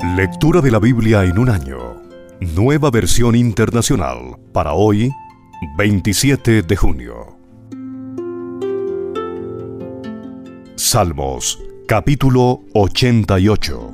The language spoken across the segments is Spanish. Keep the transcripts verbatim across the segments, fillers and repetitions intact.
Lectura de la Biblia en un año. Nueva versión internacional para hoy, veintisiete de junio. Salmos, capítulo ochenta y ocho.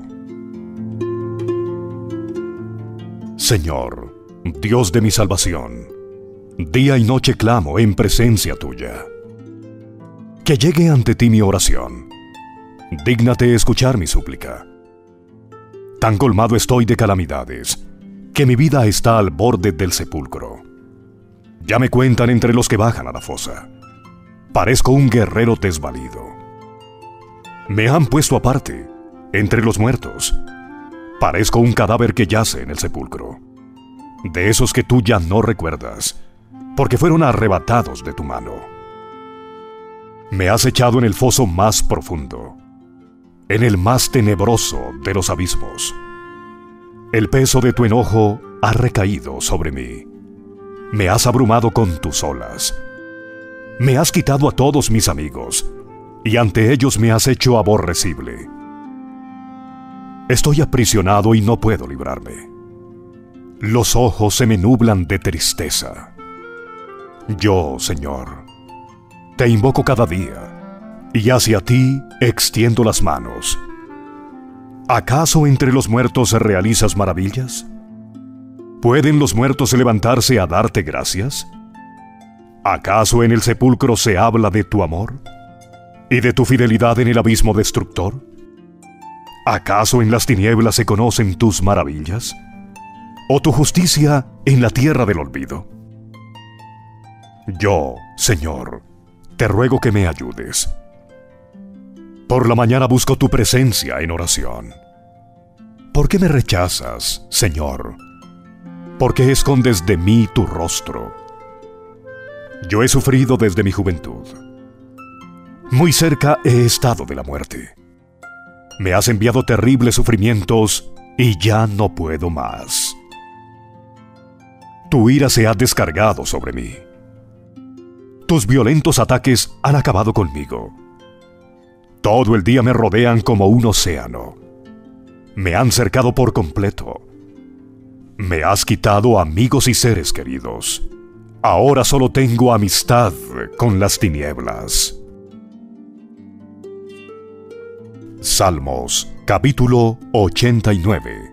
Señor, Dios de mi salvación, día y noche clamo en presencia tuya. Que llegue ante ti mi oración. Dígnate escuchar mi súplica. Tan colmado estoy de calamidades, que mi vida está al borde del sepulcro. Ya me cuentan entre los que bajan a la fosa. Parezco un guerrero desvalido. Me han puesto aparte, entre los muertos. Parezco un cadáver que yace en el sepulcro. De esos que tú ya no recuerdas, porque fueron arrebatados de tu mano. Me has echado en el foso más profundo, en el más tenebroso de los abismos. El peso de tu enojo ha recaído sobre mí. Me has abrumado con tus olas. Me has quitado a todos mis amigos, y ante ellos me has hecho aborrecible. Estoy aprisionado y no puedo librarme. Los ojos se me nublan de tristeza. Yo, Señor, te invoco cada día, y hacia ti extiendo las manos. ¿Acaso entre los muertos realizas maravillas? ¿Pueden los muertos levantarse a darte gracias? ¿Acaso en el sepulcro se habla de tu amor y de tu fidelidad en el abismo destructor? ¿Acaso en las tinieblas se conocen tus maravillas? ¿O tu justicia en la tierra del olvido? Yo, Señor, te ruego que me ayudes. Por la mañana busco tu presencia en oración. ¿Por qué me rechazas, Señor? ¿Por qué escondes de mí tu rostro? Yo he sufrido desde mi juventud. Muy cerca he estado de la muerte. Me has enviado terribles sufrimientos y ya no puedo más. Tu ira se ha descargado sobre mí. Tus violentos ataques han acabado conmigo. Todo el día me rodean como un océano. Me han cercado por completo. Me has quitado amigos y seres queridos. Ahora solo tengo amistad con las tinieblas. Salmos, capítulo ochenta y nueve.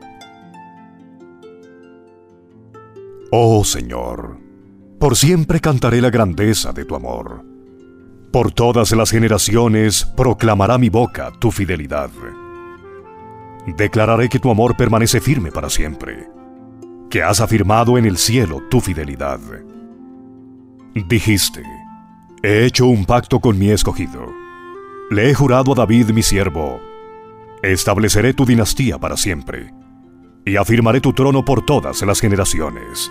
Oh Señor, por siempre cantaré la grandeza de tu amor. Por todas las generaciones proclamará mi boca tu fidelidad. Declararé que tu amor permanece firme para siempre, que has afirmado en el cielo tu fidelidad. Dijiste, he hecho un pacto con mi escogido. Le he jurado a David mi siervo, estableceré tu dinastía para siempre, y afirmaré tu trono por todas las generaciones.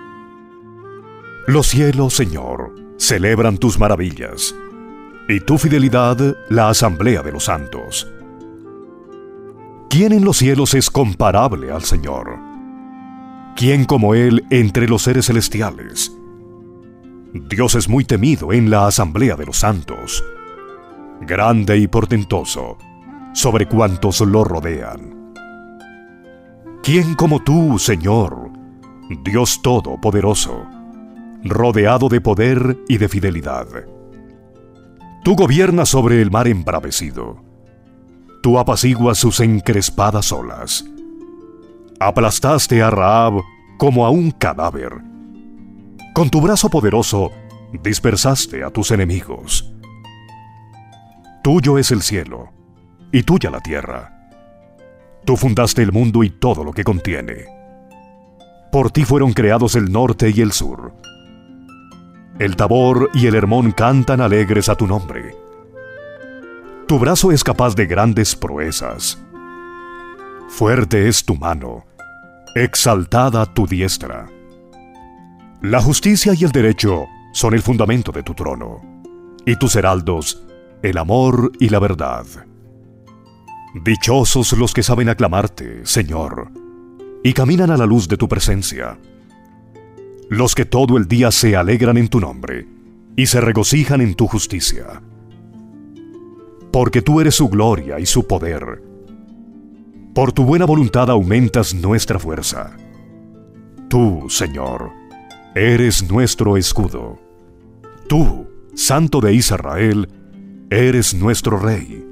Los cielos, Señor, celebran tus maravillas, y tu fidelidad la asamblea de los santos. ¿Quién en los cielos es comparable al Señor? ¿Quién como Él entre los seres celestiales? Dios es muy temido en la asamblea de los santos, grande y portentoso sobre cuantos lo rodean. ¿Quién como tú, Señor, Dios todopoderoso, rodeado de poder y de fidelidad? Tú gobiernas sobre el mar embravecido. Tú apaciguas sus encrespadas olas. Aplastaste a Rahab como a un cadáver. Con tu brazo poderoso dispersaste a tus enemigos. Tuyo es el cielo, y tuya la tierra. Tú fundaste el mundo y todo lo que contiene. Por ti fueron creados el norte y el sur. El Tabor y el Hermón cantan alegres a tu nombre. Tu brazo es capaz de grandes proezas. Fuerte es tu mano, exaltada tu diestra. La justicia y el derecho son el fundamento de tu trono, y tus heraldos, el amor y la verdad. Dichosos los que saben aclamarte, Señor, y caminan a la luz de tu presencia. Los que todo el día se alegran en tu nombre y se regocijan en tu justicia. Porque tú eres su gloria y su poder. Por tu buena voluntad aumentas nuestra fuerza. Tú, Señor, eres nuestro escudo. Tú, Santo de Israel, eres nuestro Rey.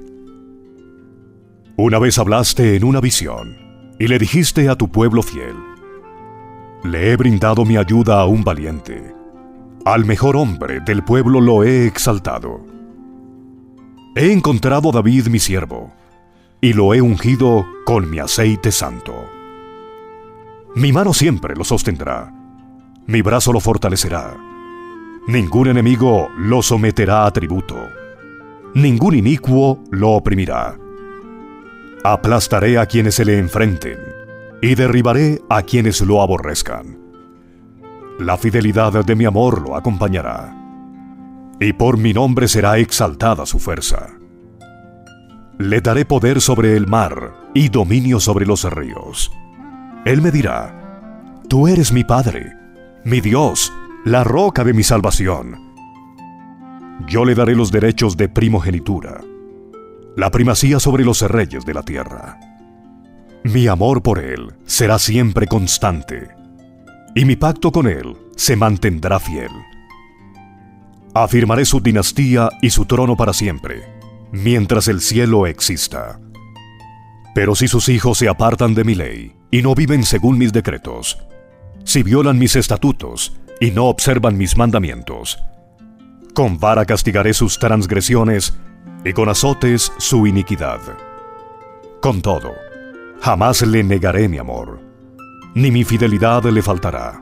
Una vez hablaste en una visión y le dijiste a tu pueblo fiel: le he brindado mi ayuda a un valiente. Al mejor hombre del pueblo lo he exaltado. He encontrado a David mi siervo, y lo he ungido con mi aceite santo. Mi mano siempre lo sostendrá, mi brazo lo fortalecerá. Ningún enemigo lo someterá a tributo, ningún inicuo lo oprimirá. Aplastaré a quienes se le enfrenten, y derribaré a quienes lo aborrezcan. La fidelidad de mi amor lo acompañará, y por mi nombre será exaltada su fuerza. Le daré poder sobre el mar y dominio sobre los ríos. Él me dirá: tú eres mi Padre, mi Dios, la roca de mi salvación. Yo le daré los derechos de primogenitura, la primacía sobre los reyes de la tierra. Mi amor por él será siempre constante, y mi pacto con él se mantendrá fiel. Afirmaré su dinastía y su trono para siempre, mientras el cielo exista. Pero si sus hijos se apartan de mi ley y no viven según mis decretos, si violan mis estatutos y no observan mis mandamientos, con vara castigaré sus transgresiones y con azotes su iniquidad. Con todo, jamás le negaré mi amor, ni mi fidelidad le faltará.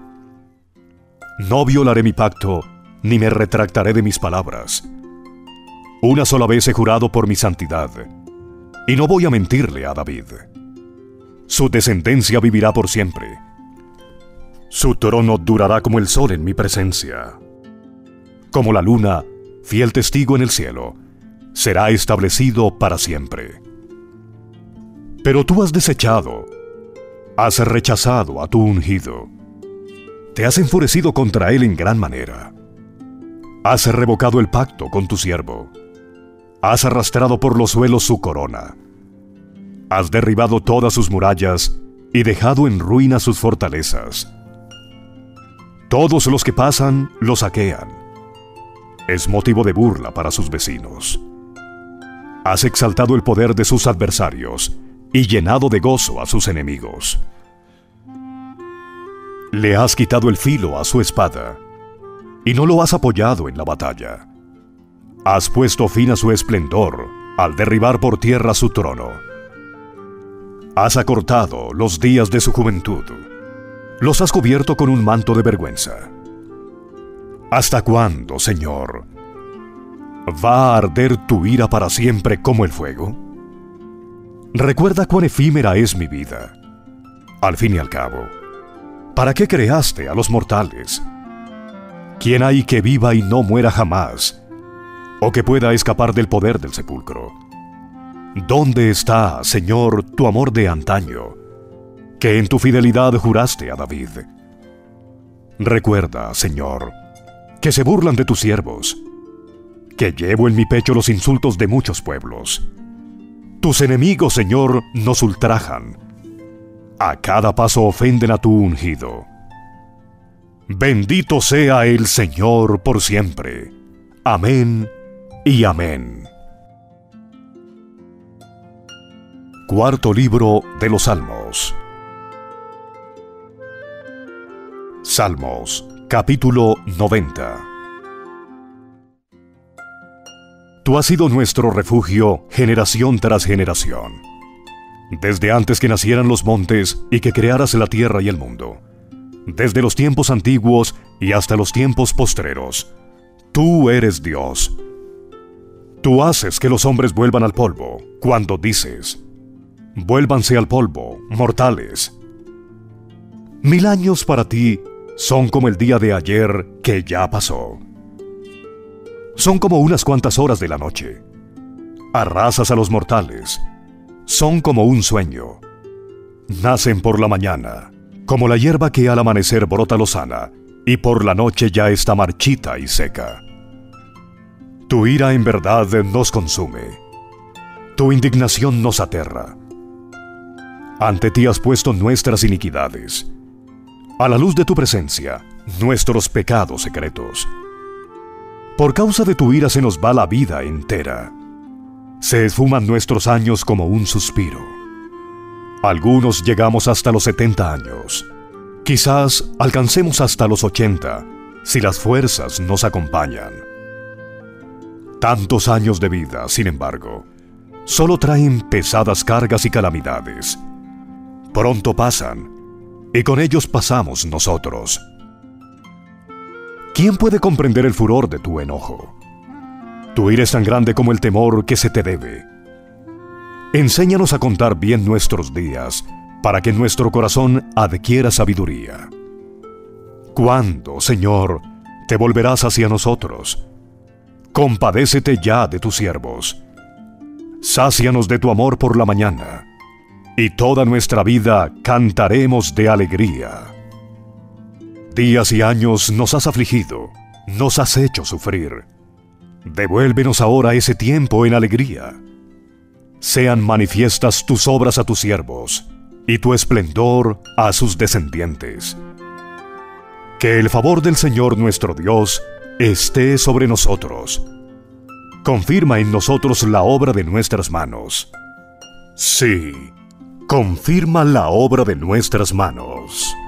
No violaré mi pacto, ni me retractaré de mis palabras. Una sola vez he jurado por mi santidad, y no voy a mentirle a David. Su descendencia vivirá por siempre. Su trono durará como el sol en mi presencia. Como la luna, fiel testigo en el cielo, será establecido para siempre. Pero tú has desechado, has rechazado a tu ungido. Te has enfurecido contra él en gran manera. Has revocado el pacto con tu siervo. Has arrastrado por los suelos su corona. Has derribado todas sus murallas y dejado en ruina sus fortalezas. Todos los que pasan lo saquean. Es motivo de burla para sus vecinos. Has exaltado el poder de sus adversarios y llenado de gozo a sus enemigos. Le has quitado el filo a su espada y no lo has apoyado en la batalla. Has puesto fin a su esplendor al derribar por tierra su trono. Has acortado los días de su juventud. Los has cubierto con un manto de vergüenza. ¿Hasta cuándo, Señor, va a arder tu ira para siempre como el fuego? Recuerda cuán efímera es mi vida. Al fin y al cabo, ¿para qué creaste a los mortales? ¿Quién hay que viva y no muera jamás, o que pueda escapar del poder del sepulcro? ¿Dónde está, Señor, tu amor de antaño, que en tu fidelidad juraste a David? Recuerda, Señor, que se burlan de tus siervos, que llevo en mi pecho los insultos de muchos pueblos. Tus enemigos, Señor, nos ultrajan. A cada paso ofenden a tu ungido. Bendito sea el Señor por siempre. Amén y amén. Cuarto libro de los Salmos. Salmos, capítulo noventa. Tú has sido nuestro refugio generación tras generación, desde antes que nacieran los montes y que crearas la tierra y el mundo, desde los tiempos antiguos y hasta los tiempos postreros. Tú eres Dios. Tú haces que los hombres vuelvan al polvo, cuando dices: vuélvanse al polvo, mortales. Mil años para ti son como el día de ayer que ya pasó. Son como unas cuantas horas de la noche. Arrasas a los mortales. Son como un sueño. Nacen por la mañana, como la hierba que al amanecer brota lozana, y por la noche ya está marchita y seca. Tu ira en verdad nos consume. Tu indignación nos aterra. Ante ti has puesto nuestras iniquidades. A la luz de tu presencia, nuestros pecados secretos. Por causa de tu ira se nos va la vida entera. Se esfuman nuestros años como un suspiro. Algunos llegamos hasta los setenta años. Quizás alcancemos hasta los ochenta, si las fuerzas nos acompañan. Tantos años de vida, sin embargo, solo traen pesadas cargas y calamidades. Pronto pasan, y con ellos pasamos nosotros. ¿Quién puede comprender el furor de tu enojo? Tu ira es tan grande como el temor que se te debe. Enséñanos a contar bien nuestros días, para que nuestro corazón adquiera sabiduría. ¿Cuándo, Señor, te volverás hacia nosotros? Compadécete ya de tus siervos. Sácianos de tu amor por la mañana, y toda nuestra vida cantaremos de alegría. Días y años nos has afligido, nos has hecho sufrir. Devuélvenos ahora ese tiempo en alegría. Sean manifiestas tus obras a tus siervos, y tu esplendor a sus descendientes. Que el favor del Señor nuestro Dios esté sobre nosotros. Confirma en nosotros la obra de nuestras manos. Sí, confirma la obra de nuestras manos.